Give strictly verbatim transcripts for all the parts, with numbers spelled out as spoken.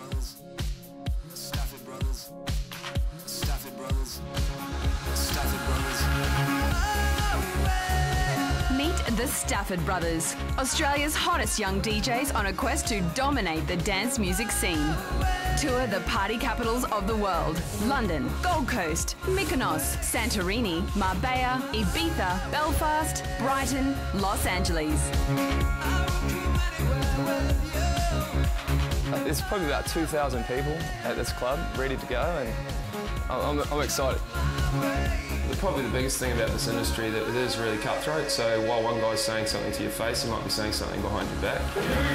Brothers, Stafford Brothers, Stafford Brothers, Stafford Brothers. Meet the Stafford Brothers, Australia's hottest young D Js on a quest to dominate the dance music scene. Tour the party capitals of the world: London, Gold Coast, Mykonos, Santorini, Marbella, Ibiza, Belfast, Brighton, Los Angeles. There's probably about two thousand people at this club ready to go, and I'm, I'm excited. Probably the biggest thing about this industry that it is really cutthroat, so while one guy's saying something to your face, he might be saying something behind your back.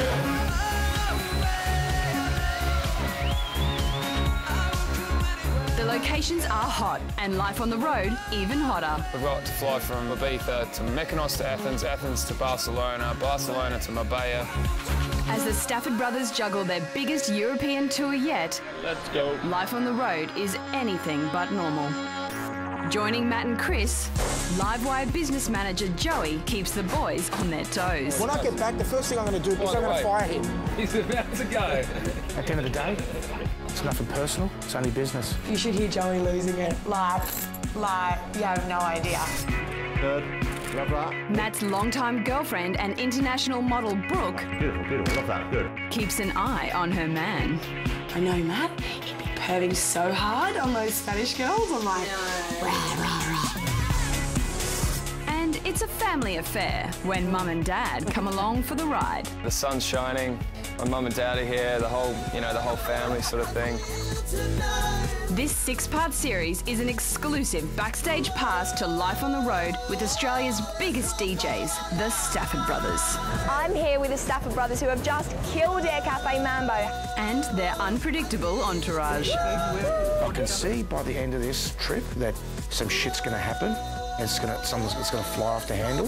The locations are hot, and life on the road even hotter. We've got to fly from Ibiza to Mykonos to Athens, Athens to Barcelona, Barcelona to Marbella. As the Stafford Brothers juggle their biggest European tour yet, let's go. Life on the road is anything but normal. Joining Matt and Chris, Livewire business manager Joey keeps the boys on their toes. When I get back, the first thing I'm going to do is I'm going to fire him. He's about to go. At the end of the day, it's nothing personal, it's only business. You should hear Joey losing it. Like, like, you have no idea. Good. Love that. Matt's longtime girlfriend and international model Brooke Beautiful, beautiful. Love that. Good. keeps an eye on her man. I know, Matt. He'd be perving so hard on those Spanish girls. I'm like, rah, rah, rah. And it's a family affair when mum and dad come along for the ride. The sun's shining, my mum and dad are here, the whole, you know, the whole family sort of thing. This six-part series is an exclusive backstage pass to life on the road with Australia's biggest D Js, the Stafford Brothers. I'm here with the Stafford Brothers, who have just killed Air Cafe Mambo. And their unpredictable entourage. I can see by the end of this trip that some shit's going to happen. It's going to, something's it's going to fly off the handle.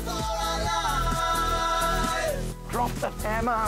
Drop the hammer.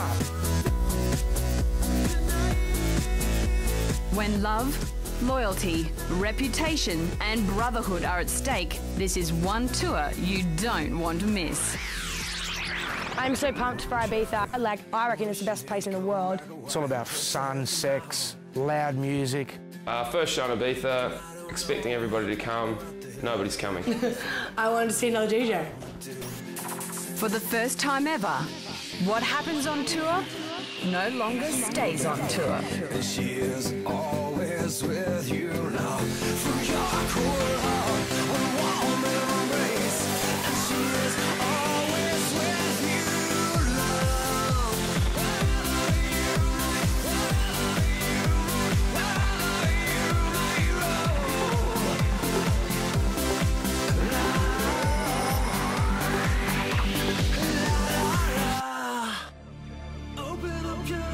When love, loyalty, reputation and brotherhood are at stake, this is one tour you don't want to miss. I'm so pumped for Ibiza. Like, I reckon it's the best place in the world. It's all about sun, sex, loud music. Uh, first show in Ibiza, expecting everybody to come, nobody's coming. I wanted to see another D J. For the first time ever, what happens on tour no longer stays on tour. She is always with you now. For your cool heart, a warm embrace. And she is always with you now. Open up your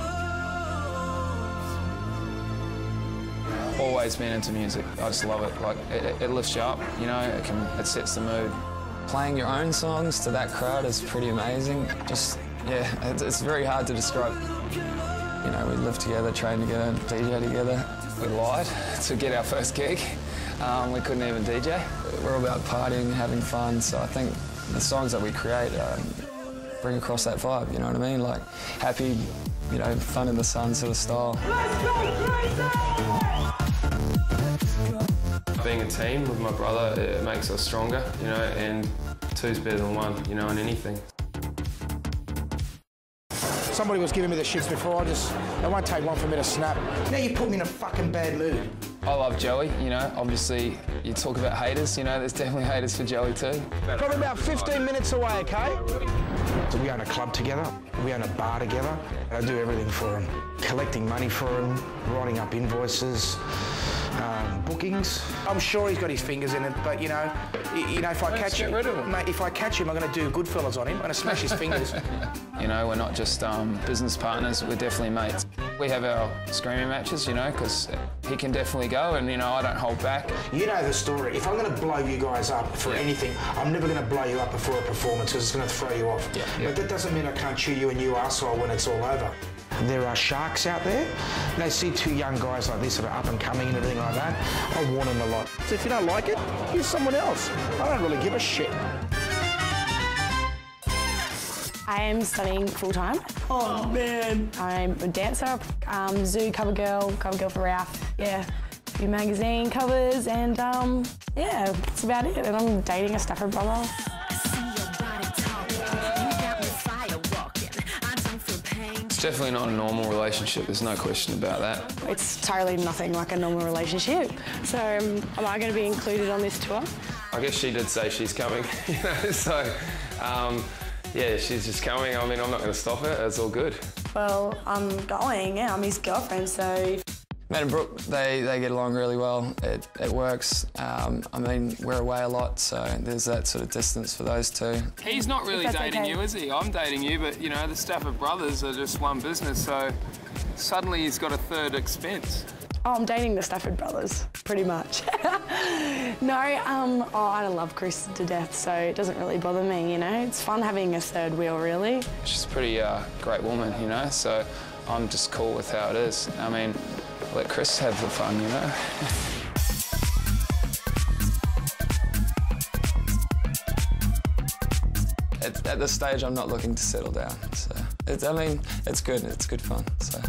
Always been into music. I just love it. Like it, it lifts you up, you know. It can, it sets the mood. Playing your own songs to that crowd is pretty amazing. Just yeah, it's, it's very hard to describe. You know, we live together, train together, D J together. We lied to get our first gig. Um, we couldn't even D J. We're all about partying, having fun. So I think the songs that we create um, bring across that vibe. You know what I mean? Like happy, you know, fun in the sun sort of style. Let's go crazy! Being a team with my brother, it makes us stronger, you know, and two's better than one, you know, in anything. Somebody was giving me the shits before. I just, it won't take one for me to snap. Now you put me in a fucking bad mood. I love Joey, you know, obviously you talk about haters, you know, there's definitely haters for Joey too. Probably about fifteen minutes away, okay? So we own a club together, we own a bar together. I do everything for him. Collecting money for him, writing up invoices, um, bookings. I'm sure he's got his fingers in it, but you know, you know, if I catch him, mate, if I catch him, I'm going to do Goodfellas on him. I'm going to smash his fingers. You know, we're not just um, business partners, we're definitely mates. We have our screaming matches, you know, because he can definitely go and, you know, I don't hold back. You know the story. If I'm going to blow you guys up for yeah. anything, I'm never going to blow you up before a performance because it's going to throw you off. Yeah. But Yeah. that doesn't mean I can't chew you a new arsehole when it's all over. There are sharks out there. They see two young guys like this that are up and coming and everything like that. I warn them a lot. So if you don't like it, use someone else. I don't really give a shit. I am studying full-time. Oh, man. I'm a dancer, um, zoo cover girl, cover girl for Ralph, yeah. A few magazine covers, and um, yeah, that's about it. And I'm dating a Stafford brother. It's definitely not a normal relationship, there's no question about that. It's totally nothing like a normal relationship. So um, am I going to be included on this tour? I guess she did say she's coming, you know, so um, yeah, she's just coming. I mean, I'm not going to stop it, it's all good. Well, I'm going, yeah, I'm his girlfriend, so... Matt and Brooke, they, they get along really well. It, it works. Um, I mean, we're away a lot, so there's that sort of distance for those two. He's not really dating okay. you, is he? I'm dating you, but, you know, the Stafford brothers are just one business, so suddenly he's got a third expense. Oh, I'm dating the Stafford brothers, pretty much. no, um, oh, I love Chris to death, so it doesn't really bother me, you know? It's fun having a third wheel, really. She's a pretty uh, great woman, you know, so I'm just cool with how it is. I mean, let Chris have the fun, you know? at, at this stage, I'm not looking to settle down, so... It's, I mean, it's good, it's good fun, so...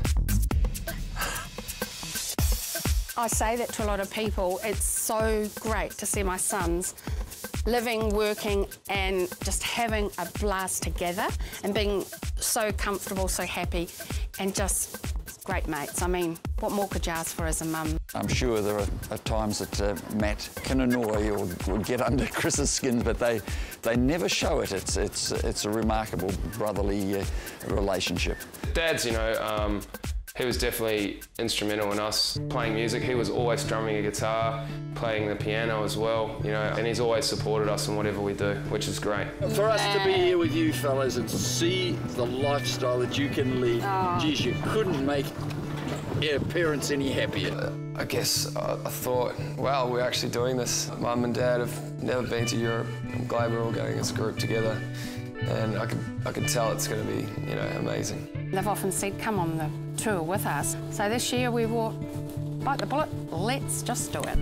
I say that to a lot of people. It's so great to see my sons living, working, and just having a blast together and being so comfortable, so happy, and just great mates. I mean, what more could you ask for as a mum? I'm sure there are, are times that uh, Matt can annoy or would get under Chris's skin, but they they never show it. It's it's it's a remarkable brotherly uh, relationship. Dad's, you know, um, he was definitely instrumental in us playing music. He was always strumming a guitar, playing the piano as well, you know, and he's always supported us in whatever we do, which is great. For us to be here with you fellas and see the lifestyle that you can lead, oh. Geez, you couldn't make your parents any happier. Uh, I guess I, I thought, wow, we're actually doing this. Mum and Dad have never been to Europe. I'm glad we're all going as a group together. And I could, I could tell it's going to be, you know, amazing. They've often said, come on the tour with us. So this year we thought, bite the bullet, let's just do it.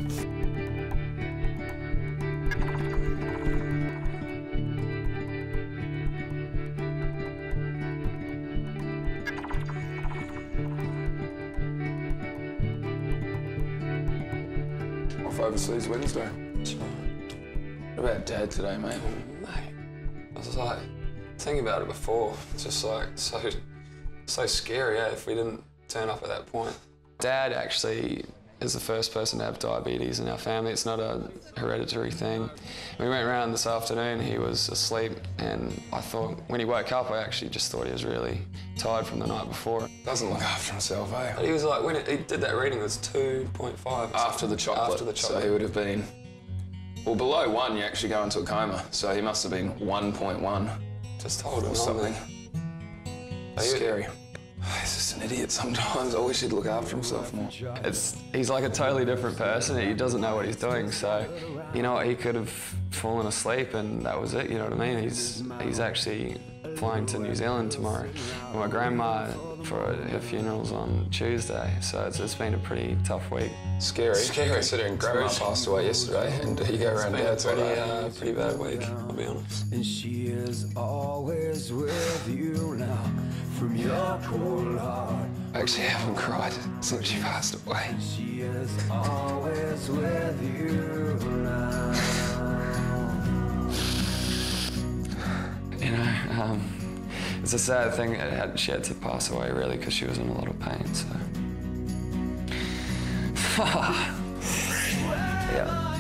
Off overseas Wednesday. What about Dad today, mate? Mate, I was like, thinking about it before, it's just like so, so scary, yeah, if we didn't turn up at that point. Dad actually is the first person to have diabetes in our family. It's not a hereditary thing. We went around this afternoon, he was asleep, and I thought, when he woke up, I actually just thought he was really tired from the night before. Doesn't look after himself, eh? But he was like, when it, he did that reading, it was two point five. After the chocolate, After the chocolate. So he would have been, well, below one, you actually go into a coma, so he must have been one point one. Just told him or something. That's scary. He's just an idiot sometimes. I wish he'd look after himself more. It's, he's like a totally different person. He doesn't know what he's doing, so, you know, he could have fallen asleep and that was it, you know what I mean? He's, he's actually flying to New Zealand tomorrow. My grandma, for her funeral's on Tuesday, so it's, it's been a pretty tough week. Scary, Scary. considering Grandma passed away yesterday and you go around It's Dad's been a like pretty, that. uh, pretty bad week, I'll be honest. And she is always with you now, from your cold heart. I actually haven't cried since she passed away. She is always with you now. You know, um, it's a sad thing that had, she had to pass away, really, because she was in a lot of pain, so. Yeah.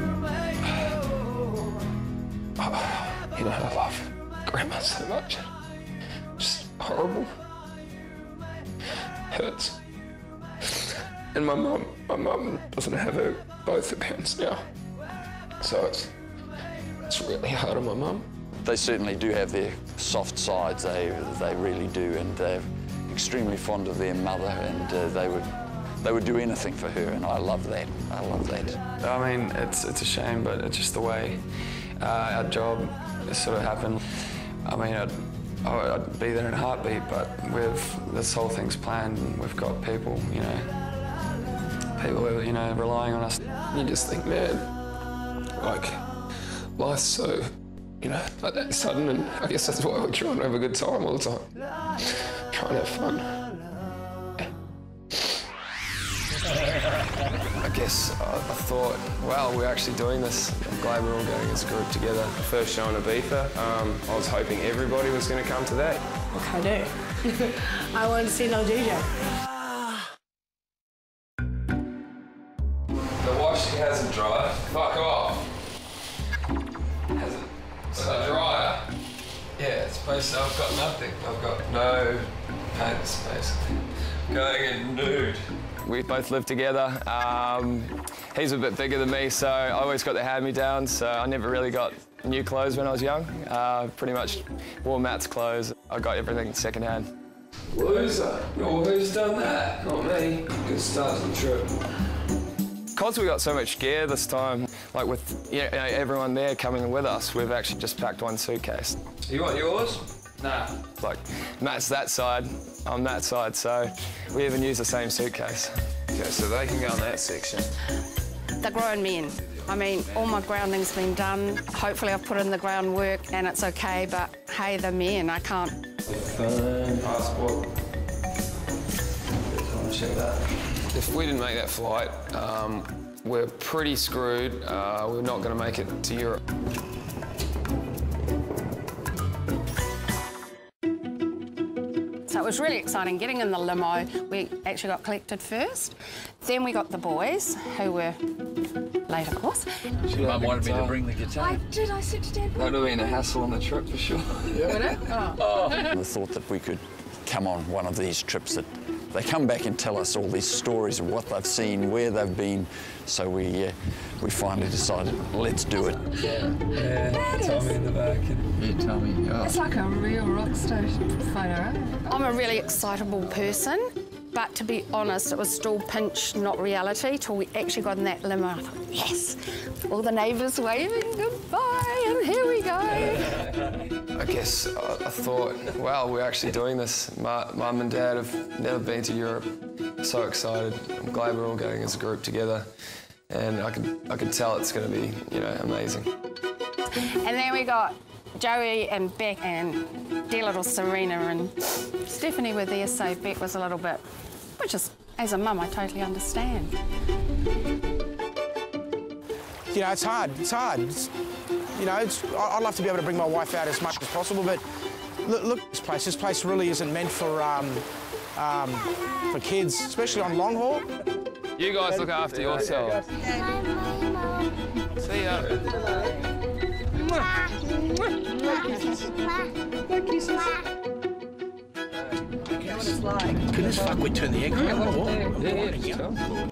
Oh, you know, I love Grandma so much. Just horrible. Hurts. And my mum, my mum doesn't have her, both her parents now. So it's, it's really hard on my mum. They certainly do have their soft sides, they, they really do, and they're extremely fond of their mother, and uh, they would they would do anything for her, and I love that. I love that. I mean, it's, it's a shame, but it's just the way uh, our job sort of happened. I mean, I'd, I'd be there in a heartbeat, but we've, this whole thing's planned, and we've got people, you know, people who are, you know, relying on us. You just think, man, like, life's so you know, like that sudden, and I guess that's why we're trying to have a good time all the time. Trying to have fun. I guess I, I thought, wow, we're actually doing this. I'm glad we're all going as a group together. First show in Ibiza, um, I was hoping everybody was going to come to that. What can I do? I wanted to see no D J. The washing hasn't dried. Fuck off. Hasn't. So the dryer. Yeah, it's basically, I've got nothing. I've got no pants, basically. Going in nude. We both live together. Um, he's a bit bigger than me, so I always got the hand-me-downs, so I never really got new clothes when I was young. Uh, pretty much wore Matt's clothes. I got everything second-hand. Loser. Oh, who's done that? Not me. Good start to the trip. Because we got so much gear this time, like with you know, everyone there coming with us, we've actually just packed one suitcase. You want yours? Nah. Like, Matt's that side, I'm that side, so we even use the same suitcase. Okay, so they can go in that section. The grown men. I mean, all my grounding's been done. Hopefully I've put in the groundwork and it's okay, but hey, the men, I can't. Phone, passport. Check that. If we didn't make that flight, um, we're pretty screwed. Uh, we're not going to make it to Europe. So it was really exciting getting in the limo. We actually got collected first. Then we got the boys, who were late, of course. Mum wanted me to bring the guitar. I did, I said to Dad. That would have been a hassle on the trip for sure. Yeah. Oh. The thought that we could come on one of these trips that they come back and tell us all these stories of what they've seen, where they've been. So we uh, we finally decided, let's do it. Yeah, yeah. Tommy in the back. And... Yeah, Tommy. Oh. It's like a real rock star photo. I'm a really excitable person, but to be honest, it was still pinch, not reality, till we actually got in that limo. I thought, yes, all the neighbours waving goodbye, and here we go. I guess I, I thought, wow, we're actually doing this. Mum and Dad have never been to Europe. So excited. I'm glad we're all going as a group together. And I can, I can tell it's going to be, you know, amazing. And then we got Joey and Beck and dear little Serena and Stephanie were there, so Beck was a little bit, which is, as a mum, I totally understand. You know, it's hard, it's hard. It's, you know, it's, I'd love to be able to bring my wife out as much as possible, but look, look this place, this place really isn't meant for, um, um, for kids, especially on long haul. You guys look after yourselves. See ya. Goodness fuck, we turned the aircraft on.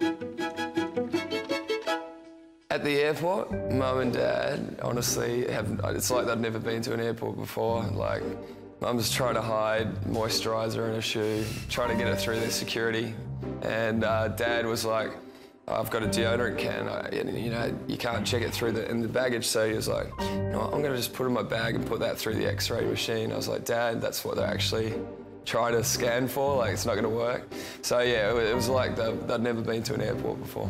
At the airport, Mum and Dad honestly have, it's like they'd never been to an airport before. Like, Mum's trying to hide moisturiser in her shoe, trying to get it through the security. And uh, Dad was like, I've got a deodorant can, I, you know, you can't check it through the, in the baggage, so he was like, you know what, I'm gonna just put it in my bag and put that through the X-ray machine. I was like, Dad, that's what they're actually trying to scan for, like, it's not gonna work. So yeah, it, it was like they, they'd never been to an airport before.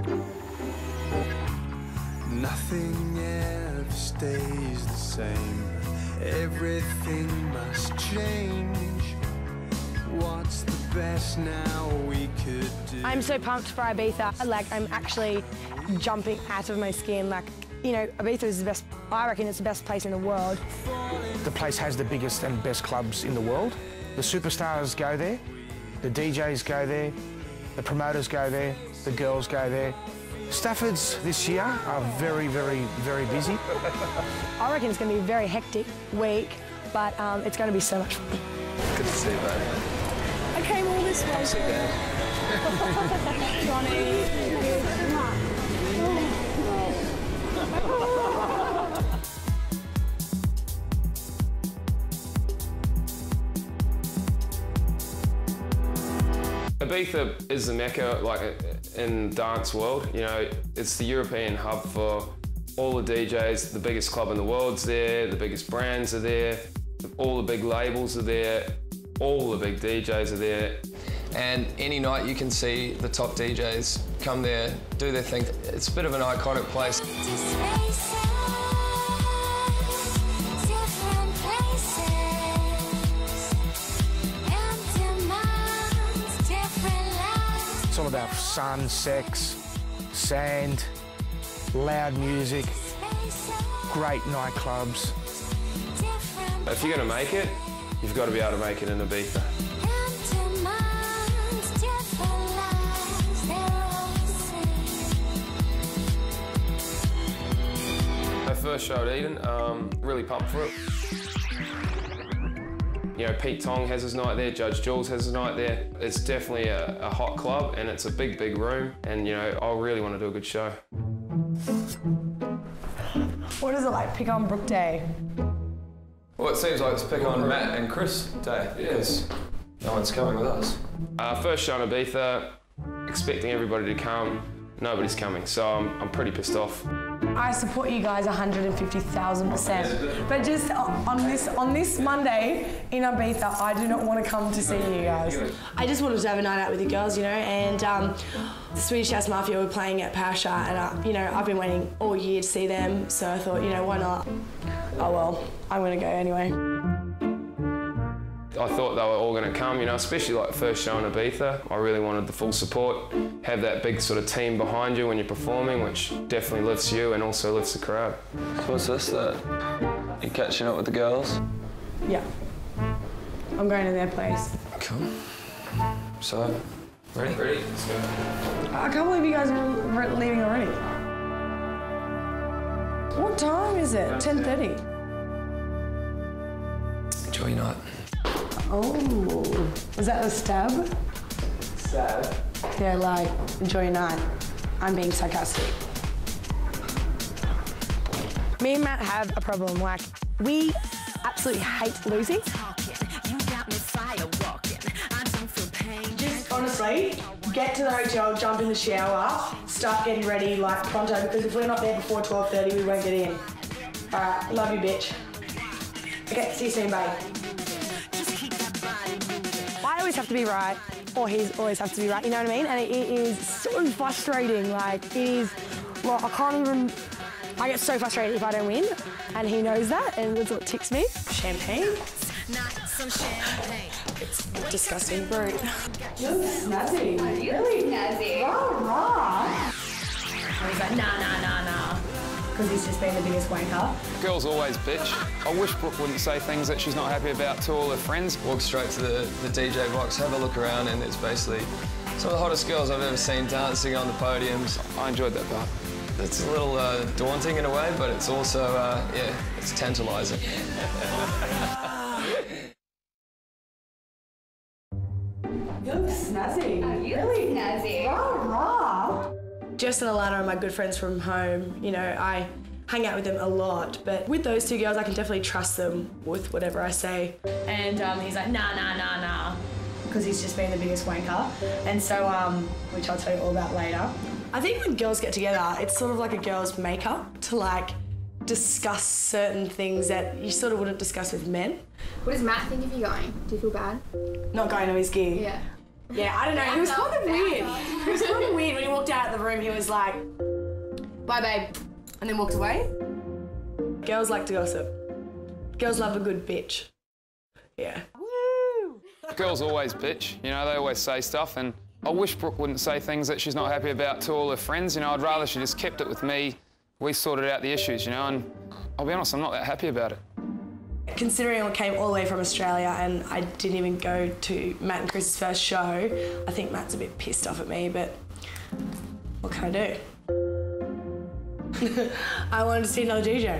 Nothing ever stays the same. Everything must change. What's the best now we could do? I'm so pumped for Ibiza. Like, I'm actually jumping out of my skin. Like, you know, Ibiza is the best, I reckon it's the best place in the world. The place has the biggest and best clubs in the world. The superstars go there, the D Js go there, the promoters go there, the girls go there. Staffords this year are very, very, very busy. I reckon it's going to be a very hectic week, but um, it's going to be so much fun. Good to see you, babe. I came all this way. Sit down. Johnny. Ibiza is the mecca, like, in dance world. You know, it's the European hub for all the D Js. The biggest club in the world's there, the biggest brands are there, all the big labels are there, all the big D Js are there. And any night you can see the top D Js come there, do their thing. It's a bit of an iconic place. It's all about sun, sex, sand, loud music, great nightclubs. If you're going to make it, you've got to be able to make it in Ibiza. My first show at Eden, um, really pumped for it. You know, Pete Tong has his night there, Judge Jules has his night there. It's definitely a, a hot club and it's a big, big room and, you know, I really want to do a good show. What is it like, pick on Brooke Day? Well, it seems like it's pick on Matt and Chris Day because no one's coming with us. Uh, first show in Ibiza, expecting everybody to come, nobody's coming, so I'm, I'm pretty pissed off. I support you guys one hundred fifty thousand percent, but just on this on this Monday in Ibiza, I do not want to come to see you guys. I just wanted to have a night out with the girls, you know, and um, the Swedish House Mafia were playing at Pasha, and uh, you know, I've been waiting all year to see them, so I thought, you know, why not? Oh well, I'm gonna go anyway. I thought they were all going to come, you know, especially like first show in Ibiza. I really wanted the full support, have that big sort of team behind you when you're performing, which definitely lifts you and also lifts the crowd. So what's this, that you catching up with the girls? Yeah. I'm going to their place. Cool. So, ready? Ready? Let's go. I can't believe you guys are leaving already. What time is it? ten thirty. Enjoy your night. Oh, is that the stab? Sad. Yeah, like, enjoy your night. I'm being sarcastic. Me and Matt have a problem. Like, we absolutely hate losing. Just honestly, get to the hotel, jump in the shower, start getting ready like pronto, because if we're not there before twelve thirty, we won't get in. All right, love you, bitch. Okay, see you soon, babe. I always have to be right, or he's always have to be right, you know what I mean? And it, it is so frustrating, like, it is, well, I can't even, I get so frustrated if I don't win, and he knows that, and that's what ticks me. Champagne? It's disgusting brute. You're snazzy. Really? Snazzy. Rah, rah. And he's like, nah, nah, nah, nah. Because he's just been the biggest wanker. Girls always bitch. I wish Brooke wouldn't say things that she's not happy about to all her friends. Walk straight to the, the D J box, have a look around, and it's basically some of the hottest girls I've ever seen dancing on the podiums. I enjoyed that part. It's a little uh, daunting in a way, but it's also, uh, yeah, it's tantalising. You look snazzy. Oh, you really snazzy. Rah, rah. Jess and Alana are my good friends from home. You know, I hang out with them a lot, but with those two girls, I can definitely trust them with whatever I say. And um, he's like, nah, nah, nah, nah, because he's just been the biggest wanker. And so, um, which I'll tell you all about later. I think when girls get together, it's sort of like a girl's makeup to like discuss certain things that you sort of wouldn't discuss with men. What does Matt think of you going? Do you feel bad? Not going to his gig? Yeah. Yeah, I don't know. It was kind of weird. It was kind of weird when he walked out of the room. He was like, "Bye, babe," and then walked away. Girls like to gossip. Girls love a good bitch. Yeah. Woo! Girls always bitch. You know, they always say stuff, and I wish Brooke wouldn't say things that she's not happy about to all her friends. You know, I'd rather she just kept it with me. We sorted out the issues, you know, and I'll be honest, I'm not that happy about it. Considering I came all the way from Australia and I didn't even go to Matt and Chris's first show, I think Matt's a bit pissed off at me, but what can I do? I wanted to see another D J.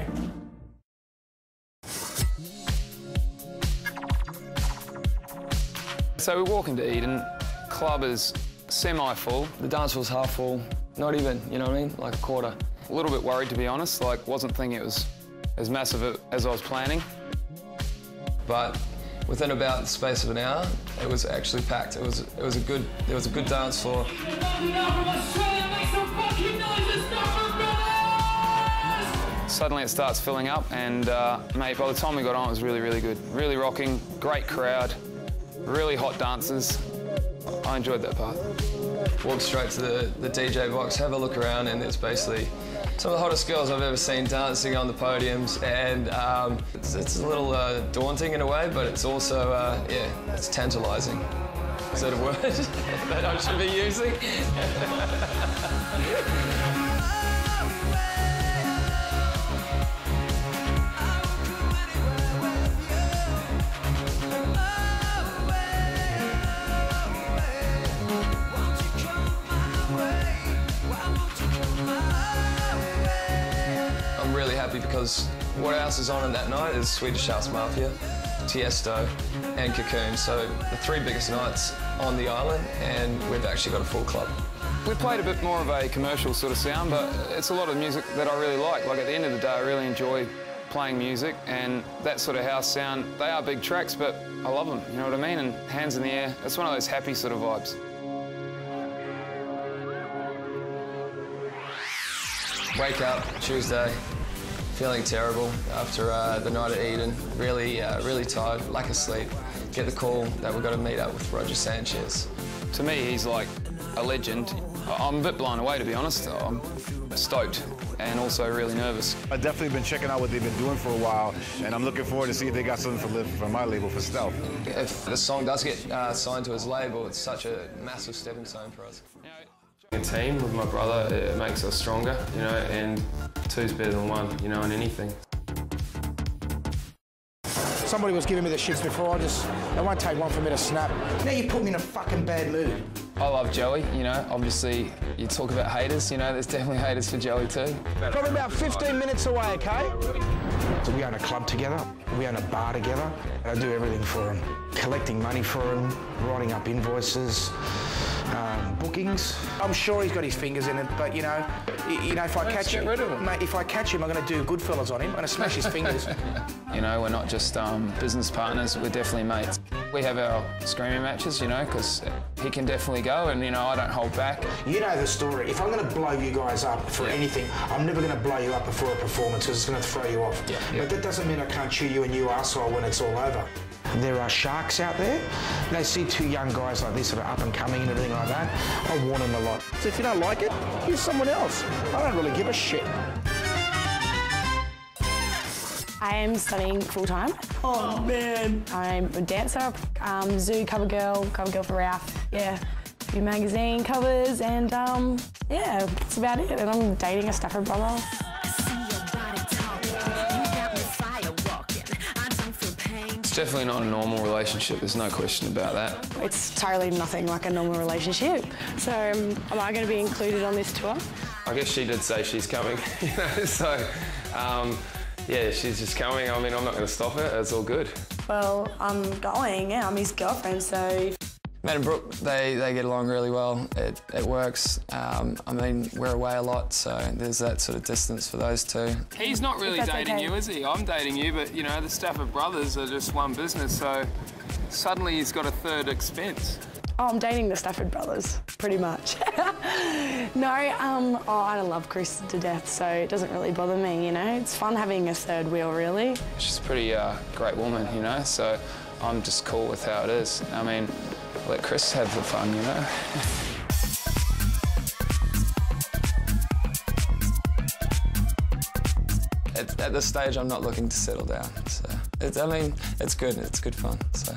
So we walk into Eden, club is semi-full. The dance floor's half full, not even, you know what I mean, like a quarter. A little bit worried, to be honest, like wasn't thinking it was as massive as I was planning. But within about the space of an hour, it was actually packed. It was it was a good there was a good dance floor. Suddenly it starts filling up, and uh, mate, by the time we got on, it was really, really good. Really rocking, great crowd, really hot dancers. I enjoyed that part. Walk straight to the, the D J box, have a look around, and it's basically some of the hottest girls I've ever seen dancing on the podiums, and um, it's, it's a little uh, daunting in a way, but it's also, uh, yeah, it's tantalising. Is that a word that I should be using? I'm really happy because what else is on in that night is Swedish House Mafia, Tiesto and Cocoon. So the three biggest nights on the island, and we've actually got a full club. We played a bit more of a commercial sort of sound, but it's a lot of music that I really like. Like at the end of the day, I really enjoy playing music, and that sort of house sound, they are big tracks, but I love them, you know what I mean? And hands in the air, it's one of those happy sort of vibes. Wake up Tuesday, feeling terrible after uh, the night at Eden. Really, uh, really tired, lack of sleep. Get the call that we've got to meet up with Roger Sanchez. To me, he's like a legend. I'm a bit blown away, to be honest. I'm stoked and also really nervous. I've definitely been checking out what they've been doing for a while, and I'm looking forward to see if they got something for, for my label, for Stealth. If the song does get uh, signed to his label, it's such a massive stepping stone for us. A team with my brother, it makes us stronger, you know, and two's better than one, you know, in anything. Somebody was giving me the shits before, I just, it won't take one for me to snap. Now you put me in a fucking bad mood. I love Joey, you know, obviously you talk about haters, you know, there's definitely haters for Joey too. Probably about fifteen minutes away, okay? So we own a club together, we own a bar together, and I do everything for him. Collecting money for him, writing up invoices, um, bookings. I'm sure he's got his fingers in it, but you know, you know, if I catch him, mate, if I catch him, I'm going to do Goodfellas on him. I'm going to smash his fingers. You know, we're not just um, business partners, we're definitely mates. We have our screaming matches, you know, because he can definitely go, and you know, I don't hold back. You know the story. If I'm going to blow you guys up for yeah. anything, I'm never going to blow you up before a performance because it's going to throw you off. Yeah. Yeah. But that doesn't mean I can't chew you a new arsehole when it's all over. There are sharks out there. They see two young guys like this that are up and coming and everything like that. I warn them a lot. So if you don't like it, use someone else. I don't really give a shit. I am studying full-time. Oh, man. I'm a dancer, um, zoo cover girl, cover girl for Ralph. Yeah, a few magazine covers, and um, yeah, that's about it. And I'm dating a Stafford brother. It's definitely not a normal relationship, there's no question about that. It's totally nothing like a normal relationship. So um, am I going to be included on this tour? I guess she did say she's coming, you know, so um, yeah, she's just coming. I mean, I'm not going to stop it, it's all good. Well, I'm going, yeah, I'm his girlfriend, so... Matt and Brooke, they, they get along really well. It, it works. Um, I mean, we're away a lot, so there's that sort of distance for those two. He's not really dating okay. you, is he? I'm dating you, but, you know, the Stafford brothers are just one business, so suddenly he's got a third expense. Oh, I'm dating the Stafford brothers, pretty much. No, um, oh, I love Chris to death, so it doesn't really bother me, you know? It's fun having a third wheel, really. She's a pretty uh, great woman, you know, so I'm just cool with how it is. I mean, let Chris have the fun, you know? at, at this stage, I'm not looking to settle down, so... It's, I mean, it's good, it's good fun, so...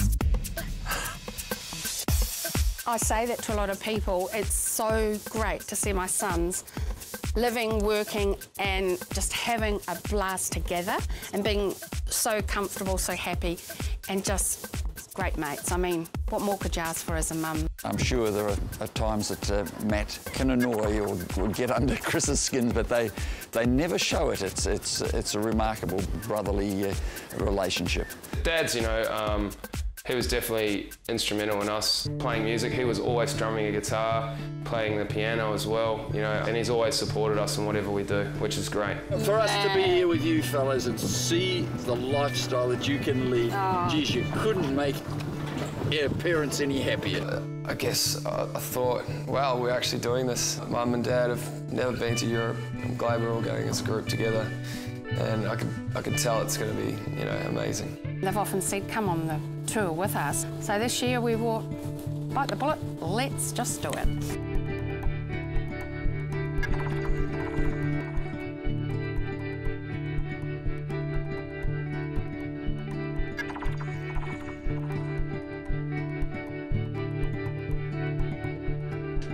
I say that to a lot of people. It's so great to see my sons living, working, and just having a blast together and being so comfortable, so happy, and just great mates. I mean, what more could you ask for as a mum? I'm sure there are, are times that uh, Matt can annoy or, or get under Chris's skin, but they they never show it. It's it's it's a remarkable brotherly uh, relationship. Dad's, you know, um, he was definitely instrumental in us playing music. He was always strumming a guitar, playing the piano as well, you know, and he's always supported us in whatever we do, which is great. For us to be here with you fellas and see the lifestyle that you can lead, oh. geez, you couldn't make your parents any happier. Uh, I guess I, I thought, wow, we're actually doing this. Mum and Dad have never been to Europe. I'm glad we're all going as a group together. And I can, I can tell it's going to be, you know, amazing. They've often said, come on the tour with us. So this year we thought, bite the bullet, let's just do it.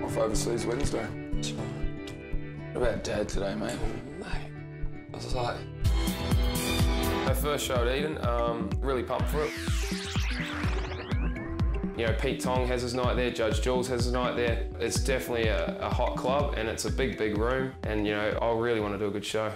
off overseas Wednesday. What about Dad today, mate? Mate, I was like... My first show at Eden, um, really pumped for it. You know, Pete Tong has his night there, Judge Jules has his night there. It's definitely a, a hot club and it's a big, big room and, you know, I really want to do a good show.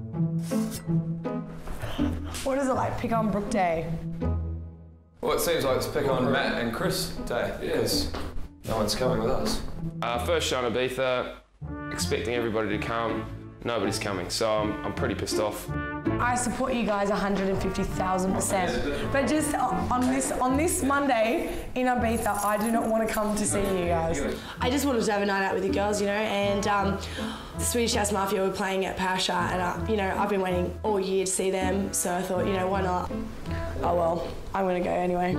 What is it like, pick on Brooke Day? Well, it seems like it's pick on Matt and Chris Day because no one's coming with us. Uh, first show in Ibiza, expecting everybody to come, nobody's coming, so I'm, I'm pretty pissed off. I support you guys one hundred fifty thousand percent, but just on this on this Monday in Ibiza, I do not want to come to see you guys. I just wanted to have a night out with you girls, you know, and um, the Swedish House Mafia were playing at Pasha, and uh, you know, I've been waiting all year to see them, so I thought, you know, why not? Oh well, I'm gonna go anyway.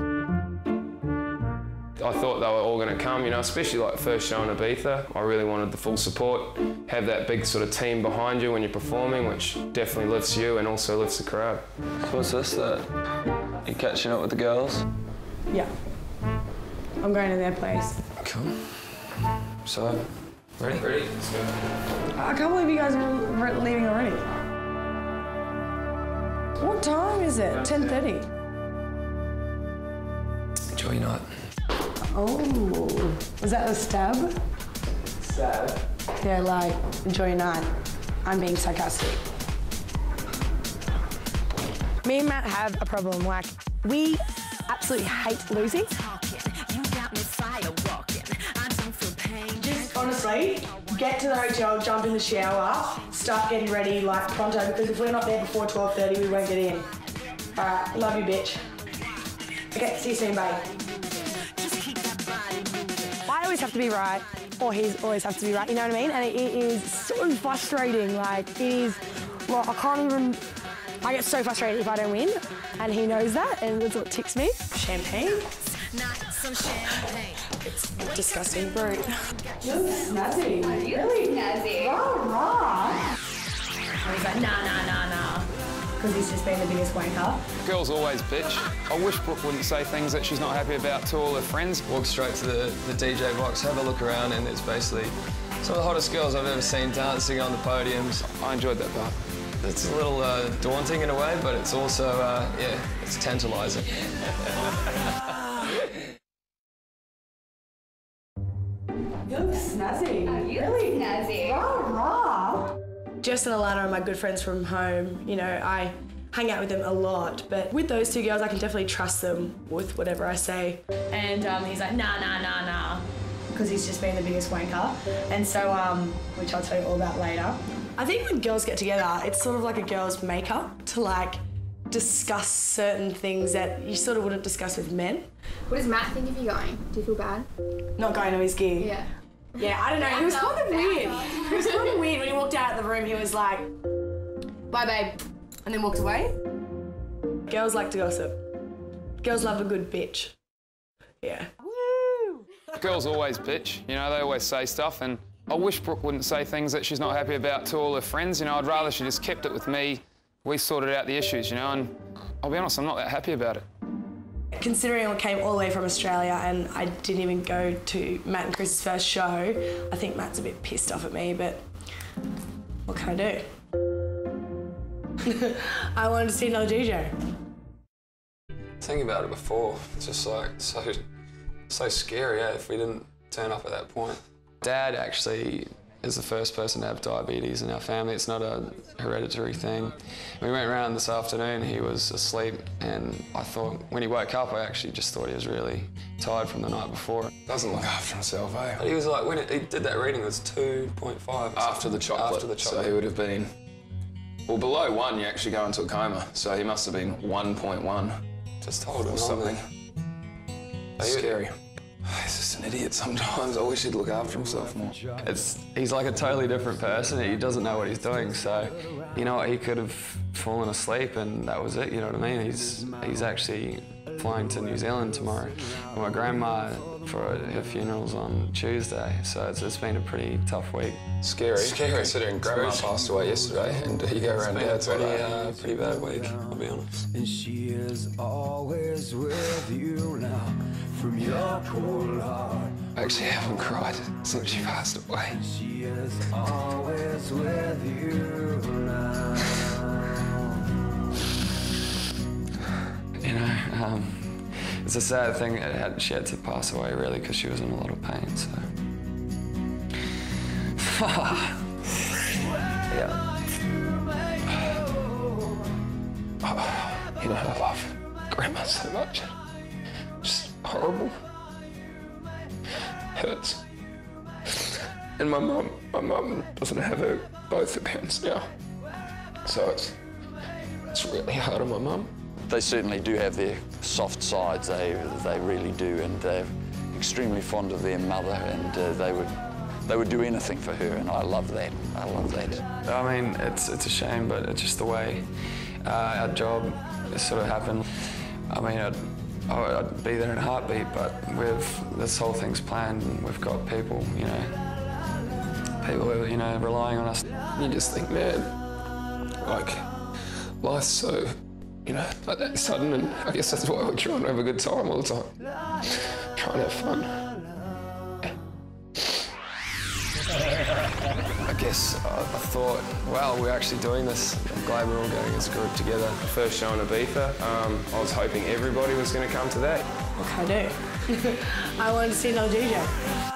I thought they were all going to come, you know, especially like first show in Ibiza. I really wanted the full support, have that big sort of team behind you when you're performing, which definitely lifts you and also lifts the crowd. So what's this, that you catching up with the girls? Yeah. I'm going to their place. Cool. So, ready? Ready? Let's go. I can't believe you guys are leaving already. What time is it? ten thirty. Enjoy your night. Oh, was that a stab? Stab? Yeah, like, enjoy your night. I'm being sarcastic. Me and Matt have a problem. Like, we absolutely hate losing. Just honestly, get to the hotel, jump in the shower, start getting ready like pronto, because if we're not there before twelve thirty, we won't get in. All right, love you, bitch. Okay, see you soon, babe. I always have to be right, or he's always has to be right, you know what I mean? And it, it is so frustrating, like, it is, well, I can't even, I get so frustrated if I don't win, and he knows that, and that's what ticks me. Champagne? It's disgusting brute. You're snazzy. Really? Snazzy. Rah, rah. And he's like, nah, nah, nah, nah. Because he's just been the biggest wanker. Girls always bitch. I wish Brooke wouldn't say things that she's not happy about to all her friends. Walk straight to the, the D J box, have a look around, and it's basically some of the hottest girls I've ever seen dancing on the podiums. I enjoyed that part. It's a little uh, daunting in a way, but it's also, uh, yeah, it's tantalising. You look snazzy. Oh, you really snazzy. Rah, rah. Jess and Alana are my good friends from home. You know, I hang out with them a lot, but with those two girls, I can definitely trust them with whatever I say. And um, he's like, nah, nah, nah, nah, because he's just been the biggest wanker. And so, um, which I'll tell you all about later. I think when girls get together, it's sort of like a girl's makeup to like discuss certain things that you sort of wouldn't discuss with men. What does Matt think of you going? Do you feel bad? Not going to his gig? Yeah. Yeah, I don't know, he was kind of weird. He was kind of weird when he walked out of the room, he was like, bye babe, and then walked away. Girls like to gossip. Girls love a good bitch. Yeah. Woo! Girls always bitch, you know, they always say stuff, and I wish Brooke wouldn't say things that she's not happy about to all her friends, you know, I'd rather she just kept it with me, we sorted out the issues, you know, and I'll be honest, I'm not that happy about it. Considering I came all the way from Australia and I didn't even go to Matt and Chris's first show, I think Matt's a bit pissed off at me, but what can I do? I wanted to see another D J. Thinking about it before, it's just like so, so scary, eh, if we didn't turn up at that point. Dad actually is the first person to have diabetes in our family. It's not a hereditary thing. We went around this afternoon, he was asleep, and I thought, when he woke up, I actually just thought he was really tired from the night before. Doesn't look after himself, eh? But he was like, when it, he did that reading, it was two point five. After the chocolate. After the chocolate. So he would have been, well, below one, you actually go into a coma. So he must have been one point one. Just told him or something. That's scary. He's just an idiot sometimes. I wish he'd look after himself more. It's, he's like a totally different person. He doesn't know what he's doing. So, you know what, he could have fallen asleep and that was it, you know what I mean? He's, he's actually flying to New Zealand tomorrow. My grandma, for her funeral's on Tuesday, so it's, it's been a pretty tough week. Scary, Scary. considering Grandma passed away yesterday and you go around It's Dad's been a like pretty, that. uh, pretty bad week, I'll be honest. And she is always with you now. From your cold heart, I actually haven't cried since she passed away. She is always with you now. You know, um, it's a sad thing that had, she had to pass away, really, because she was in a lot of pain, so. Yeah. Oh, you know, I love Grandma so much. Just horrible. Hurts. And my mum, my mum doesn't have her, both her parents now. So it's, it's really hard on my mum. They certainly do have their soft sides, they, they really do, and they're extremely fond of their mother, and uh, they would they would do anything for her, and I love that. I love that. I mean, it's, it's a shame, but it's just the way uh, our job sort of happened. I mean, I'd, I'd be there in a heartbeat, but we've, this whole thing's planned, and we've got people, you know, people who are, you know, relying on us. You just think, man, like, life's so, you know, like that sudden, and I guess that's why we're trying to have a good time all the time. Trying to have fun. I guess I, I thought, wow, we're actually doing this. I'm glad we're all going as a group together. First show in Ibiza, um, I was hoping everybody was going to come to that. What can I do? I wanted to see no D J.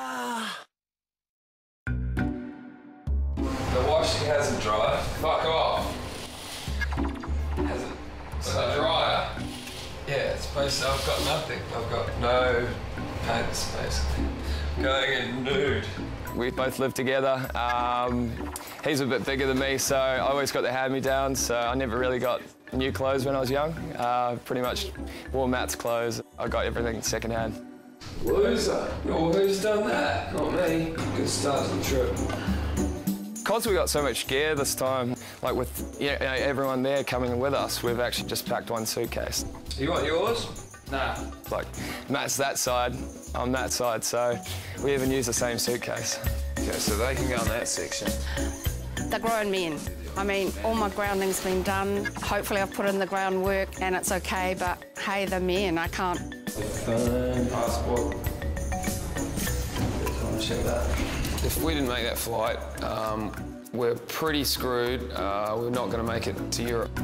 The washing hasn't dried. Fuck off. Hasn't. So dryer. Yeah, it's supposed to, I've got nothing. I've got no pants, basically. Going in nude. We both live together. Um, he's a bit bigger than me, so I always got the hand-me-downs, so I never really got new clothes when I was young. Uh, pretty much wore Matt's clothes. I got everything second-hand. Loser. Well, who's done that? Not me. Good start to the trip. Because we got so much gear this time, like with you know, everyone there coming with us, we've actually just packed one suitcase. You want yours? Nah. Like, Matt's that side, I'm that side, so we even use the same suitcase. Okay, so they can go in that section. The grown men. I mean, all my grounding's been done. Hopefully I've put in the groundwork and it's okay, but hey, the men, I can't. Phone, passport. Just want to check that. If we didn't make that flight, um, we're pretty screwed. Uh, we're not going to make it to Europe.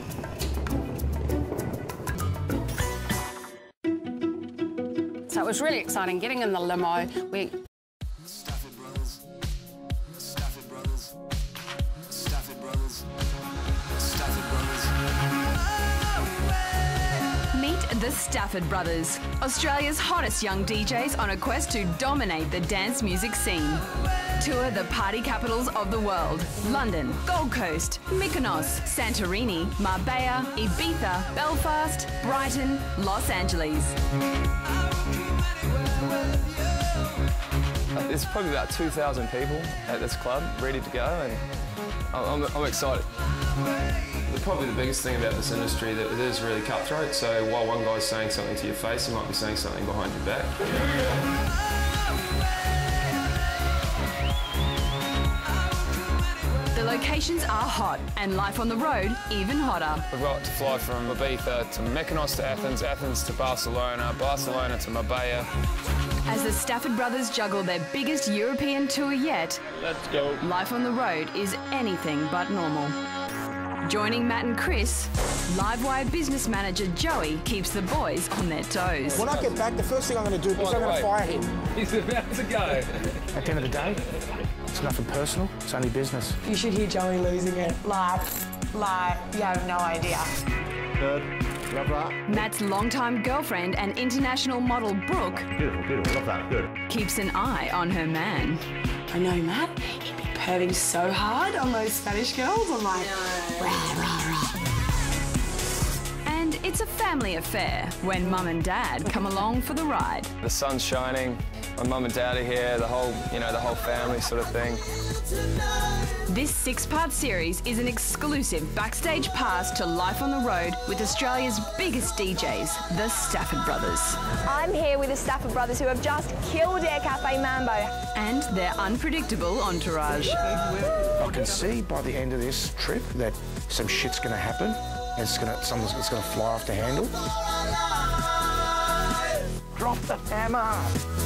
So it was really exciting getting in the limo. We Stafford brothers, Stafford brothers, Stafford brothers, Stafford brothers. Meet the Stafford brothers, Australia's hottest young D Js on a quest to dominate the dance music scene. Tour the party capitals of the world: London, Gold Coast, Mykonos, Santorini, Marbella, Ibiza, Belfast, Brighton, Los Angeles. There's probably about two thousand people at this club ready to go, and I'm, I'm excited. Probably the biggest thing about this industry that it is really cutthroat, so while one guy's saying something to your face, he might be saying something behind your back. The locations are hot, and life on the road even hotter. We've got to fly from Ibiza to Mykonos to Athens, Athens to Barcelona, Barcelona to Marbella. As the Stafford brothers juggle their biggest European tour yet, Let's go. life on the road is anything but normal. Joining Matt and Chris, Livewire business manager Joey keeps the boys on their toes. When I get back, the first thing I'm going to do is I'm going to fire him. He's about to go. At the end of the day, it's nothing personal, it's only business. You should hear Joey losing it. Like, like, you have no idea. Good. Love that. Matt's longtime girlfriend and international model Brooke Beautiful, beautiful. Love that. Good. keeps an eye on her man. I know, Matt. He'd be perving so hard on those Spanish girls. I'm like, rah, rah, rah. And it's a family affair when mum and dad come along for the ride. The sun's shining, my mum and dad are here, the whole, you know, the whole family sort of thing. This six-part series is an exclusive backstage pass to life on the road with Australia's biggest D Js, the Stafford brothers. I'm here with the Stafford brothers who have just killed Air Cafe Mambo. And their unpredictable entourage. I can see by the end of this trip that some shit's going to happen. And it's going to, someone's it's going to fly off the handle. Drop the hammer.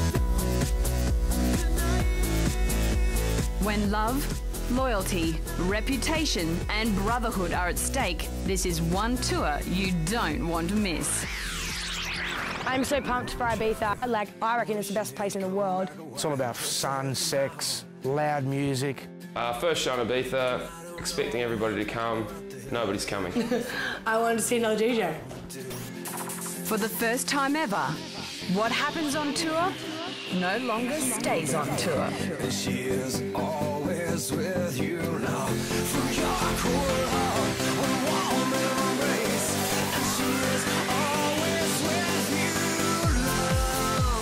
When love, loyalty, reputation and brotherhood are at stake, this is one tour you don't want to miss. I'm so pumped for Ibiza. Like, I reckon it's the best place in the world. It's all about sun, sex, loud music. Uh, first show in Ibiza, expecting everybody to come. Nobody's coming. I wanted to see another D J. For the first time ever, what happens on tour no longer stays on tour. She is always with you now. For your cool heart, a warm embrace. And she is always with you now.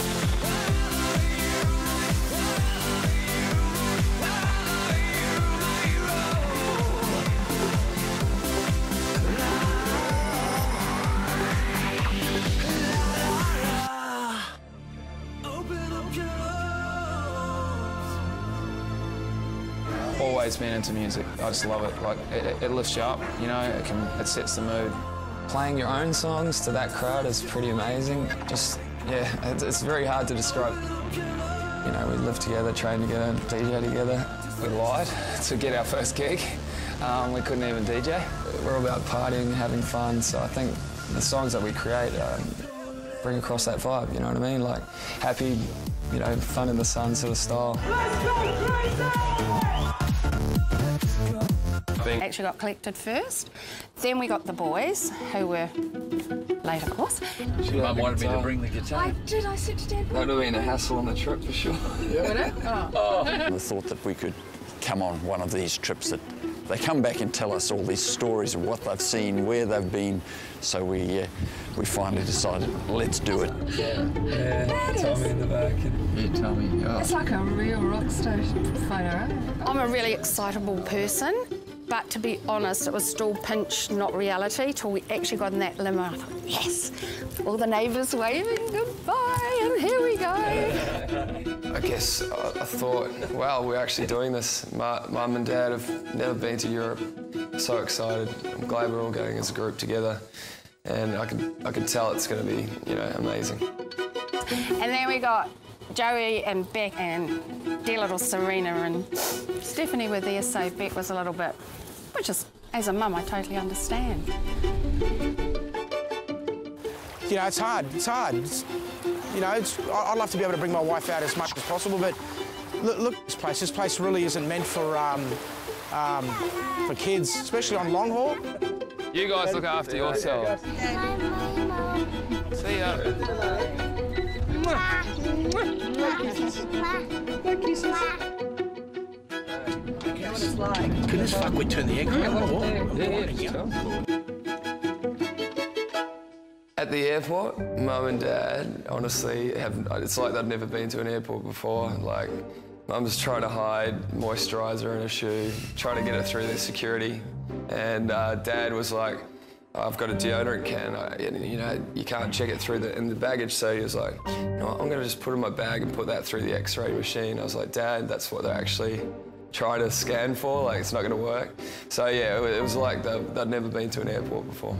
Always been into music. I just love it. Like it, it lifts you up, you know. It can, it sets the mood. Playing your own songs to that crowd is pretty amazing. Just yeah, it's, it's very hard to describe. You know, we lived together, trained together, D J together. We lied to get our first gig. Um, we couldn't even D J. We're all about partying, having fun. So I think the songs that we create um, bring across that vibe. You know what I mean? Like happy, you know, fun in the sun sort of style. Actually got collected first. Then we got the boys, who were late, of course. Mum wanted me to bring the guitar. I did, I said to Dad. That would have been a hassle on the trip for sure. Yeah. Would it? Oh. The thought that we could come on one of these trips that they come back and tell us all these stories of what they've seen, where they've been. So we uh, we finally decided, let's do it. Yeah, yeah. Tommy in the back. And... Yeah, Tommy. Oh. It's like a real rock station photo. I'm a really excitable person, but to be honest, it was still pinch, not reality, till we actually got in that limo. I thought, yes, all the neighbours waving goodbye, and here we go. I guess I, I thought, wow, we're actually doing this. My mum and dad have never been to Europe. So excited. I'm glad we're all going as a group together, and I can I can tell it's going to be, you know, amazing. And then we got Joey and Beck and dear little Serena and Stephanie were there, so Beck was a little bit, which is, as a mum, I totally understand. You know, it's hard. It's hard. It's, you know, it's, I'd love to be able to bring my wife out as much as possible, but look, look this place. This place really isn't meant for um, um, for kids, especially on long haul. You guys look after yourselves. See ya. Goodness fuck, we turn the aircraft on. At the airport, mum and dad honestly have, it's like they'd never been to an airport before. Like, mum's trying to hide moisturiser in her shoe, trying to get it through their security. And uh, dad was like, I've got a deodorant can, I, and, you know, you can't check it through the, in the baggage, so he was like, you know what, I'm gonna just put it in my bag and put that through the X-ray machine. I was like, Dad, that's what they're actually trying to scan for, like, it's not gonna work. So yeah, it, it was like they'd, they'd never been to an airport before.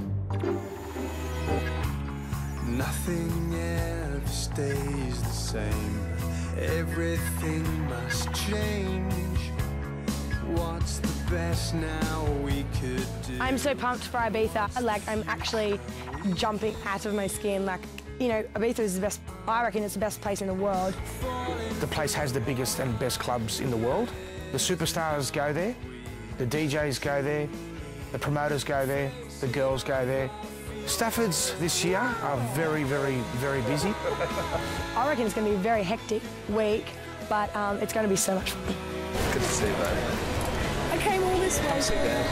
Nothing ever stays the same. Everything must change. What's the best now we could do? I'm so pumped for Ibiza. Like, I'm actually jumping out of my skin. Like, you know, Ibiza is the best, I reckon it's the best place in the world. The place has the biggest and best clubs in the world. The superstars go there, the D Js go there, the promoters go there, the girls go there. Staffords this year are very, very, very busy. I reckon it's going to be a very hectic week, but um, it's going to be so much fun. Good to see you, babe. I came all this way. See you, Dad.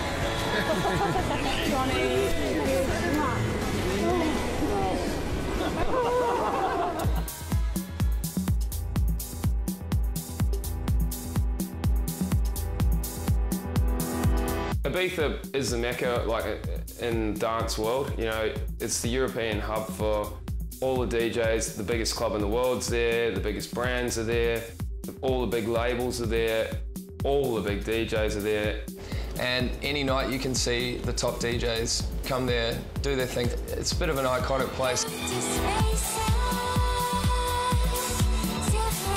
Ibiza is the mecca, like, in dance world. You know, it's the European hub for all the D Js. The biggest club in the world's there, the biggest brands are there, all the big labels are there, all the big D Js are there. And any night you can see the top D Js come there, do their thing. It's a bit of an iconic place.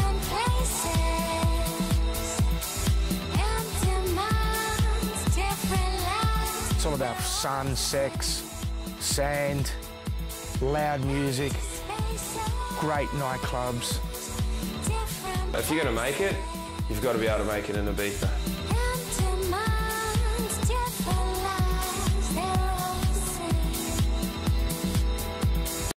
It's all about sun, sex, sand, loud music, great nightclubs. If you're going to make it, you've got to be able to make it in Ibiza.